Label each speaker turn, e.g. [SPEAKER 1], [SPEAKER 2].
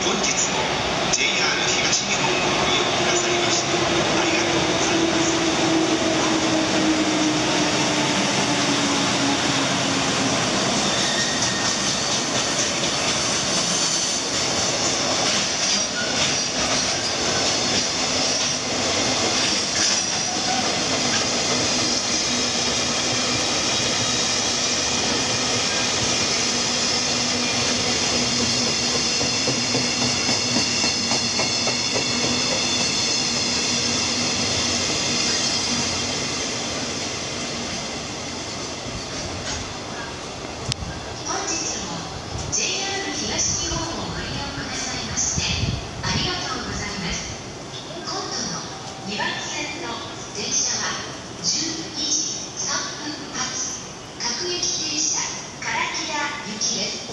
[SPEAKER 1] 本日も JR 東日本をご利用くださいましてありがとうございます。
[SPEAKER 2] 2番線の電車は12時3分発各駅停車唐木田行きです。